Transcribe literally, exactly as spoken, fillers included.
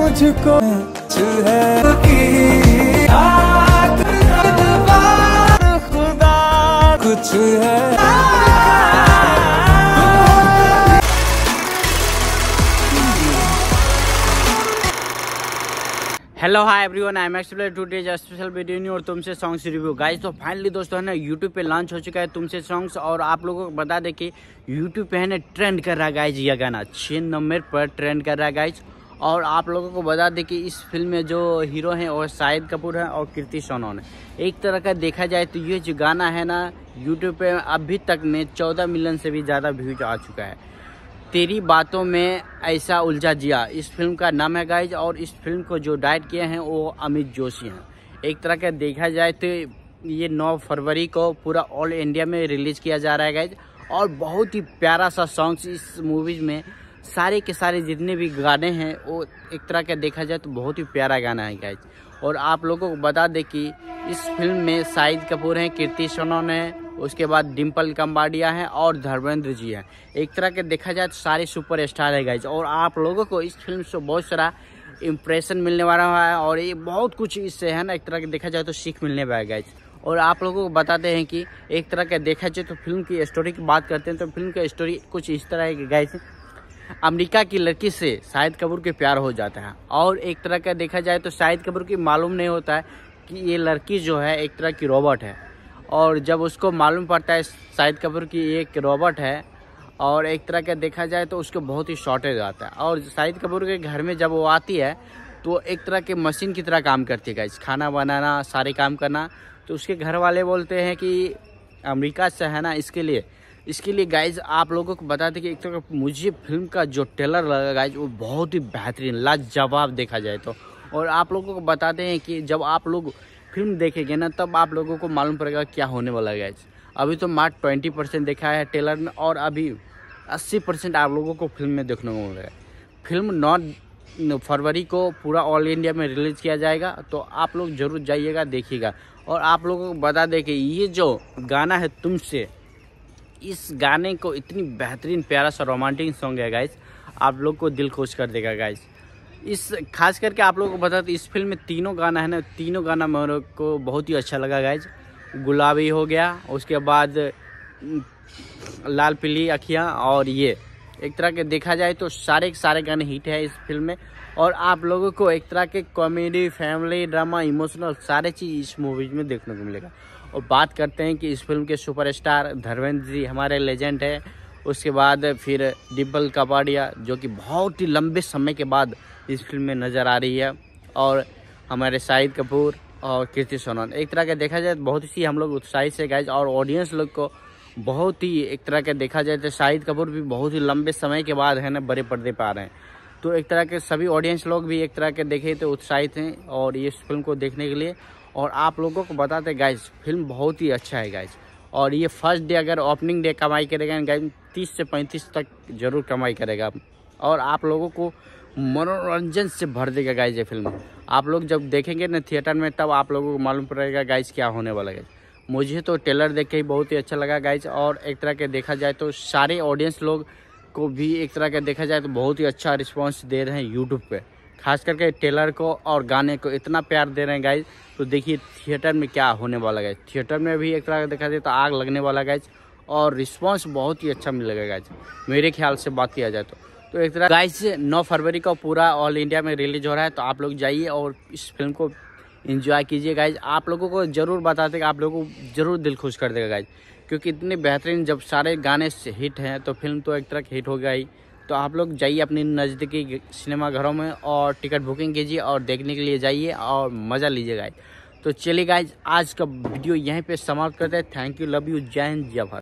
मुझको है खुदा कुछ है। Hello hi everyone, I am actually today special video new और तुमसे सॉन्ग्स रिव्यू गाइस। तो फाइनली दोस्तों है ना यूट्यूब पे लॉन्च हो चुका है तुमसे सॉन्ग्स, और आप लोगों को बता दें कि यूट्यूब पे है ना ट्रेंड कर रहा है गाइस, यह गाना छह नंबर पर ट्रेंड कर रहा है गाइस। और आप लोगों को बता दें कि इस फिल्म में जो हीरो हैं वो शाहिद कपूर है और कृति सनोन है। एक तरह का देखा जाए तो ये जो गाना है ना यूट्यूब पे अभी तक में चौदह मिलियन से भी ज़्यादा व्यूज आ चुका है। तेरी बातों में ऐसा उलझा जिया इस फिल्म का नाम है गाइज, और इस फिल्म को जो डायरेक्ट किए हैं वो अमित जोशी हैं। एक तरह का देखा जाए तो ये नौ फरवरी को पूरा ऑल इंडिया में रिलीज किया जा रहा है गाइज, और बहुत ही प्यारा सा सॉन्ग्स इस मूवीज में सारे के सारे जितने भी गाने हैं वो एक तरह का देखा जाए तो बहुत ही प्यारा गाना है गाइज। और आप लोगों को बता दें कि इस फिल्म में शाहिद कपूर हैं, कृति सनोन है, उसके बाद डिम्पल कम्बाडिया है और धर्मेंद्र जी हैं। एक तरह के देखा जाए तो सारे सुपर स्टार है गाइज, और आप लोगों को इस फिल्म से बहुत सारा इम्प्रेशन मिलने वाला है, और ये बहुत कुछ इससे है ना एक तरह के देखा जाए तो सीख मिलने वाला है गाइज। और आप लोगों को बताते हैं कि एक तरह का देखा जाए तो फिल्म की स्टोरी की बात करते हैं तो फिल्म की स्टोरी कुछ इस तरह है गाइज। अमेरिका की लड़की से शाहिद कपूर के प्यार हो जाता है, और एक तरह का देखा जाए तो शाहिद कपूर की मालूम नहीं होता है कि ये लड़की जो है एक तरह की रोबोट है। और जब उसको मालूम पड़ता है शाहिद कपूर की एक रोबोट है, और एक तरह का देखा जाए तो उसको बहुत ही शॉर्टेज आता है। और शाहिद कपूर के घर में जब वो आती है तो एक तरह के मशीन की तरह काम करती है गाइस, खाना बनाना, सारे काम करना। तो उसके घर वाले बोलते हैं कि अमेरिका से है ना इसके लिए इसके लिए गाइज आप लोगों को बता दें कि एक तरह मुझे फिल्म का जो ट्रेलर लगा गाइज वो बहुत ही बेहतरीन लाजवाब देखा जाए तो। और आप लोगों को बताते हैं कि जब आप लोग फिल्म देखेंगे ना तब आप लोगों को मालूम पड़ेगा क्या होने वाला है गाइज। अभी तो मात्र ट्वेंटी परसेंट देखा है ट्रेलर में, और अभी अस्सी परसेंट आप लोगों को फिल्म में देखने को मिलेगा। फिल्म नौ फरवरी को पूरा ऑल इंडिया में रिलीज़ किया जाएगा, तो आप लोग ज़रूर जाइएगा देखिएगा। और आप लोगों को बता दें कि ये जो गाना है तुमसे, इस गाने को इतनी बेहतरीन प्यारा सा रोमांटिक सॉन्ग है गाइज, आप लोग को दिल खुश कर देगा गाइज। इस खास करके आप लोगों को बता दें इस फिल्म में तीनों गाना है ना, तीनों गाना मेरे को बहुत ही अच्छा लगा गाइज। गुलाबी हो गया, उसके बाद लाल पीली अखियाँ, और ये एक तरह के देखा जाए तो सारे के सारे गाने हिट है इस फिल्म में। और आप लोगों को एक तरह के कॉमेडी, फैमिली, ड्रामा, इमोशनल सारे चीज़ इस मूवीज में देखने को मिलेगा। और बात करते हैं कि इस फिल्म के सुपरस्टार धर्मेंद्र जी हमारे लेजेंड है, उसके बाद फिर डिम्पल कपाडिया जो कि बहुत ही लंबे समय के बाद इस फिल्म में नज़र आ रही है, और हमारे शाहिद कपूर और कृति सनोन। एक तरह का देखा जाए तो बहुत सी हम लोग उत्साहित से गाइज, और ऑडियंस लोग को बहुत ही एक तरह का देखा जाए तो शाहिद कपूर भी बहुत ही लंबे समय के बाद है ना बड़े पर्दे पर आ रहे हैं। तो एक तरह के सभी ऑडियंस लोग भी एक तरह के देखे तो उत्साहित हैं और ये इस फिल्म को देखने के लिए। और आप लोगों को बताते गाइज फिल्म बहुत ही अच्छा है गाइज, और ये फर्स्ट डे अगर ओपनिंग डे कमाई करेगा गाइज तीस से पैंतीस तक जरूर कमाई करेगा, और आप लोगों को मनोरंजन से भर देगा गाइज ये फिल्म। आप लोग जब देखेंगे ना थिएटर में तब आप लोगों को मालूम पड़ेगा गाइज क्या होने वाला है। मुझे तो ट्रेलर देख के ही बहुत ही अच्छा लगा गाइज, और एक तरह के देखा जाए तो सारे ऑडियंस लोग को भी एक तरह का देखा जाए तो बहुत ही अच्छा रिस्पॉन्स दे रहे हैं यूट्यूब पे। खास करके ट्रेलर को और गाने को इतना प्यार दे रहे हैं गाइज, तो देखिए थिएटर में क्या होने वाला गाइज। थिएटर में भी एक तरह का देखा जाए तो आग लगने वाला गाइज, और रिस्पांस बहुत ही अच्छा मिलेगा गाइज मेरे ख्याल से बात किया जाए तो। तो एक तरह गाइज नौ फरवरी को पूरा ऑल इंडिया में रिलीज हो रहा है, तो आप लोग जाइए और इस फिल्म को एंजॉय कीजिए गाइज। आप लोगों को ज़रूर बताते कि आप लोगों को ज़रूर दिल खुश कर देगा गाइज, क्योंकि इतने बेहतरीन जब सारे गाने हिट हैं तो फिल्म तो एक तरह हिट हो गया ही। तो आप लोग जाइए अपनी नज़दीकी सिनेमा घरों में और टिकट बुकिंग कीजिए और देखने के लिए जाइए और मज़ा लीजिए गाइज। तो चलिए गाइज आज का वीडियो यहीं पे समाप्त करते हैं। थैंक यू, लव यू, जय हिंद, जय भारत।